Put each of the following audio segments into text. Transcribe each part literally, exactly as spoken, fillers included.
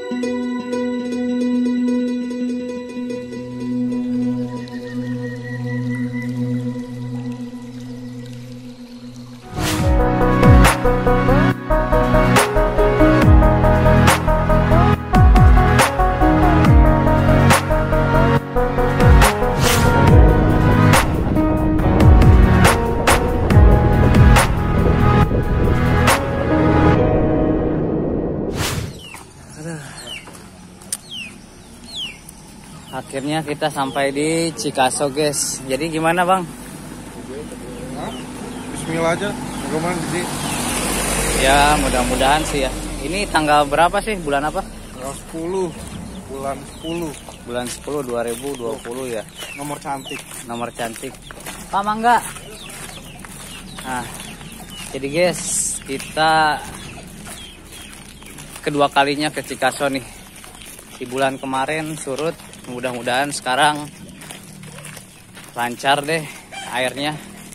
Akhirnya kita sampai di Cikaso, guys. Jadi gimana, Bang? Bismillah aja. Gimana sih? Ya, mudah-mudahan sih ya. Ini tanggal berapa sih? Bulan apa? Tanggal sepuluh. Bulan sepuluh. Bulan sepuluh dua ribu dua puluh ya. Nomor cantik. Nomor cantik. Pak Mangga. Nah, jadi guys, kita kedua kalinya ke Cikaso nih. Di bulan kemarin surut. Mudah-mudahan sekarang lancar deh airnya.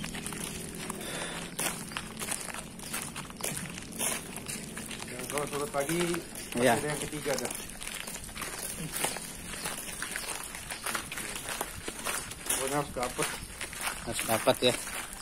Ya, kalau surut pagi, ya. Ada yang ketiga dah. Pokoknya harus dapat. Harus dapat ya.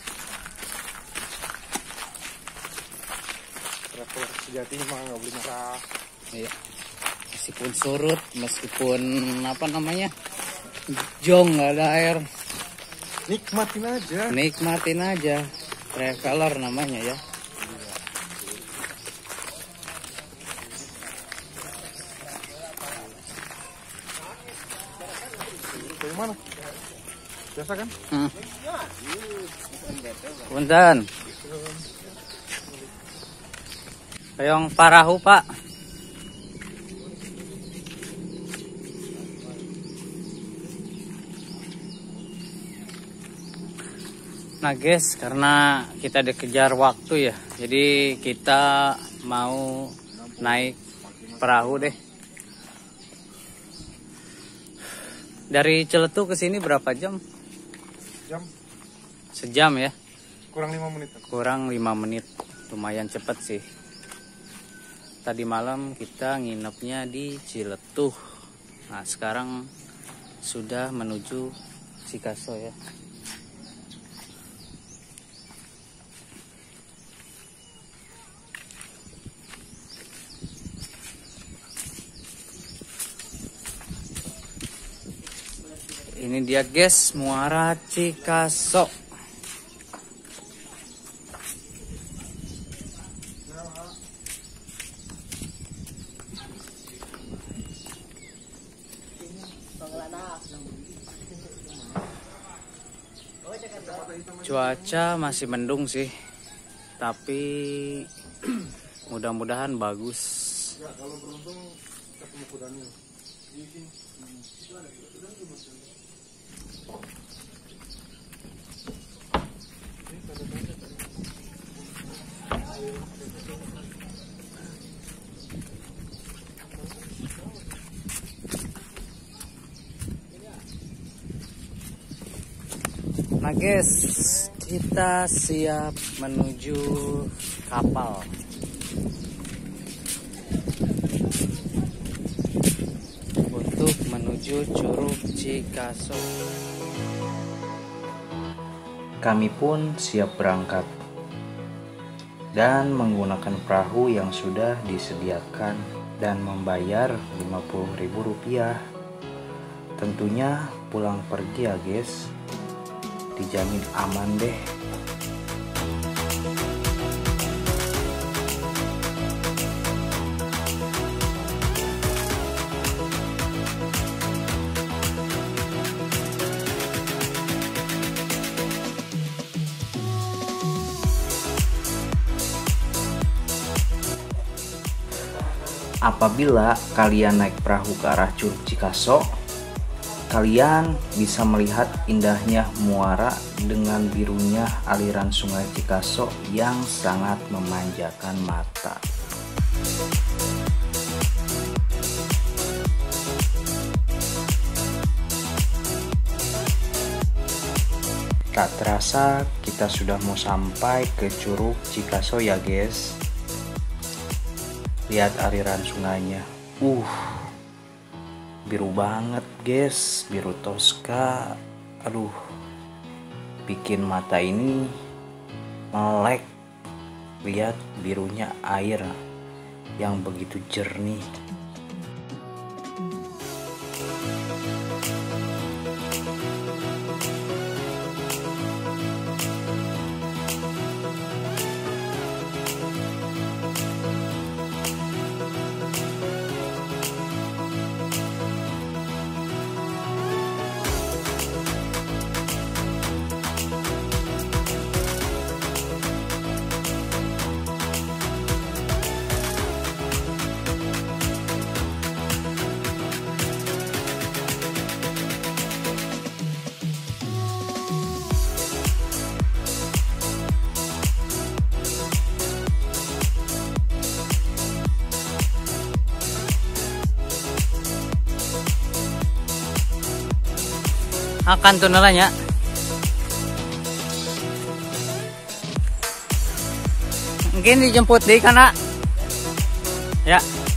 Traveler sejati mah nggak boleh nyerah. Iya. Meskipun surut, meskipun apa namanya, jong nggak ada air, nikmatin aja. Nikmatin aja, traveler namanya ya. Bagaimana? Biasa kan? Hmm. Punten. Hoyong parahu, Pak. Nah guys, karena kita dikejar waktu ya, jadi kita mau naik perahu deh. Dari Celetu ke sini berapa jam? Jam? Sejam ya? Kurang lima menit. Kurang lima menit, lumayan cepet sih. Tadi malam kita nginepnya di Ciletuh. Nah sekarang sudah menuju Cikaso ya. Ini dia guys, Muara Cikaso. Cuaca masih mendung sih, tapi mudah-mudahan bagus. Ya, kalau beruntung ketemu kudanya. Nah guys, kita siap menuju kapal. Untuk menuju Curug Cikaso. Kami pun siap berangkat dan menggunakan perahu yang sudah disediakan dan membayar lima puluh ribu rupiah. Tentunya pulang pergi ya guys, dijamin aman deh. Apabila kalian naik perahu ke arah Curug Cikaso, kalian bisa melihat indahnya muara dengan birunya aliran sungai Cikaso yang sangat memanjakan mata. Tak terasa kita sudah mau sampai ke Curug Cikaso ya guys. Lihat aliran sungainya, Uh, biru banget guys, biru toska. Aduh, bikin mata ini melek. Lihat birunya air yang begitu jernih. Akan tuh nalanya. Mungkin dijemput di kana. Ya.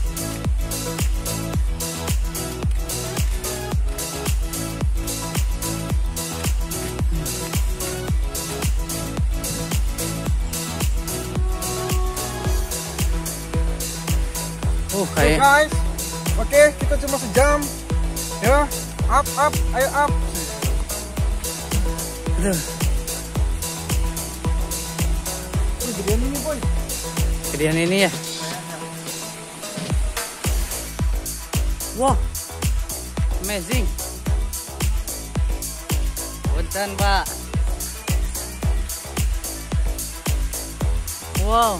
Uh, Oke kayak guys, oke kita cuma sejam. Ya, up up, ayo up. aduh, Wih, gedean ini boy. gedean ini ya. Wow, amazing. Punten Pak. Wow.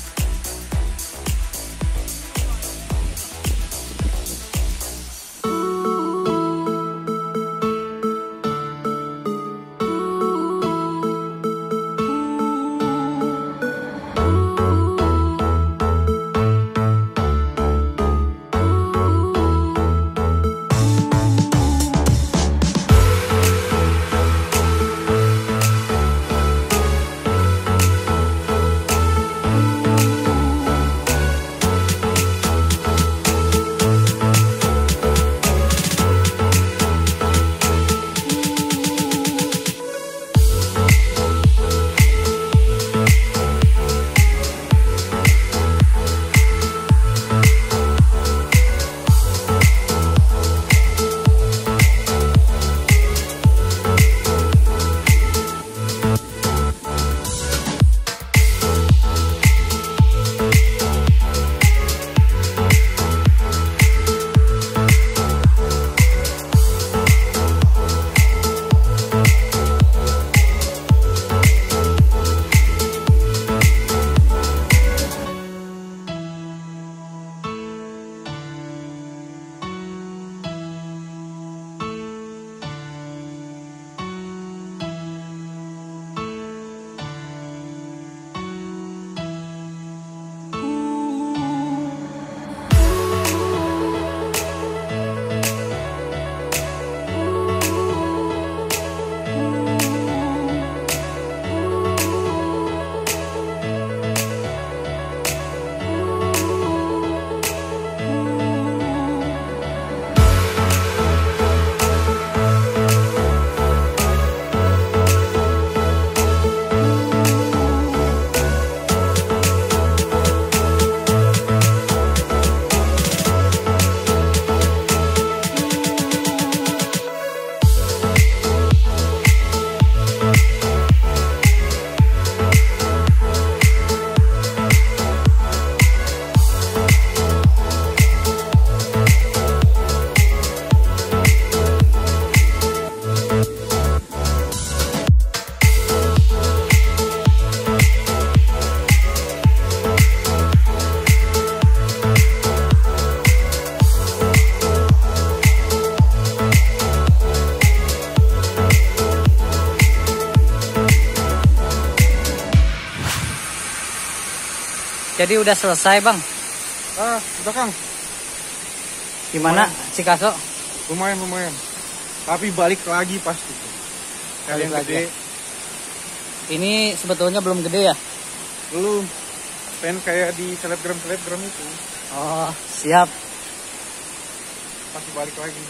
Jadi udah selesai Bang. Ah, udah Kang. Gimana Cikaso? Lumayan lumayan. Tapi balik lagi pasti. Kali yang Balik lagi gede. ya? Ini sebetulnya belum gede ya? Belum. Pengen kayak di selebgram selebgram itu. Oh siap. Masih balik lagi.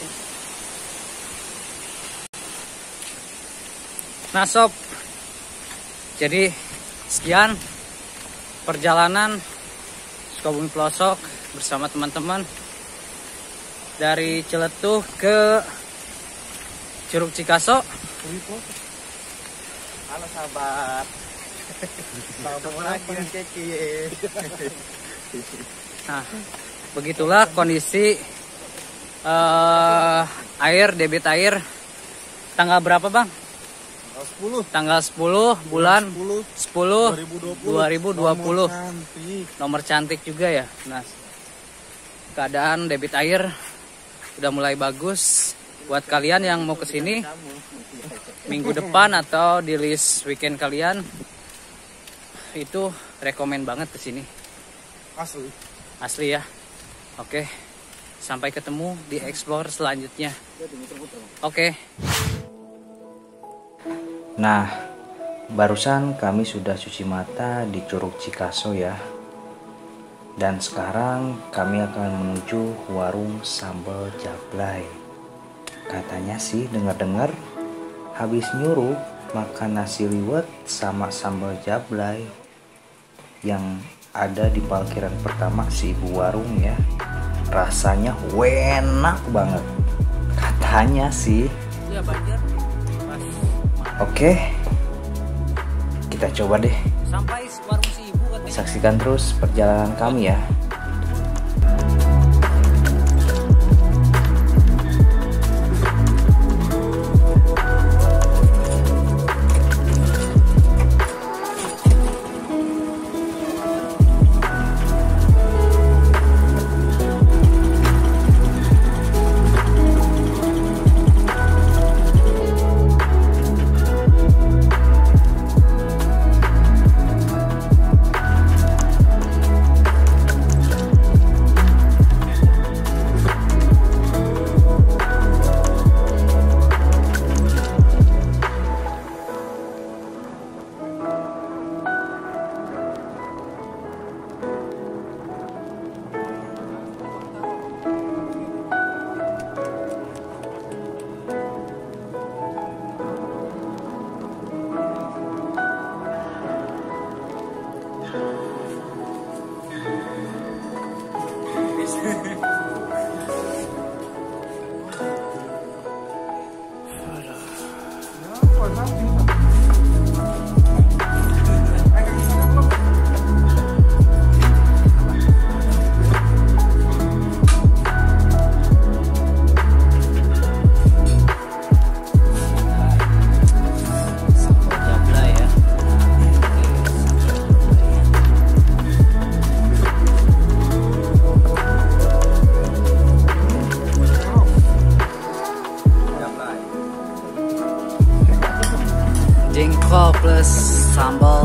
Nah sob, jadi sekian perjalanan Sukabumi Pelosok bersama teman-teman dari Ciletuh ke Curug Cikaso. Halo sahabat. Ketemu lagi Ceci. Nah, begitulah kondisi uh, air, debit air tanggal berapa bang? sepuluh Tanggal sepuluh bulan sepuluh dua ribu dua puluh. Nomor cantik juga ya. Nah, keadaan debit air udah mulai bagus. Buat kalian yang mau kesini minggu depan atau di list weekend kalian, itu rekomen banget kesini. Asli. Asli ya. Oke, sampai ketemu di explore selanjutnya. Oke. Nah, barusan kami sudah cuci mata di Curug Cikaso ya. Dan sekarang kami akan menuju warung sambal jablay. Katanya sih dengar-dengar habis nyuruh makan nasi liwet sama sambal jablay yang ada di parkiran pertama si ibu warung ya. Rasanya enak banget. Katanya sih. Ya banjir. Oke, kita coba deh. Sampai warung si ibu katanya. Saksikan terus perjalanan kami ya. Jengkol plus sambal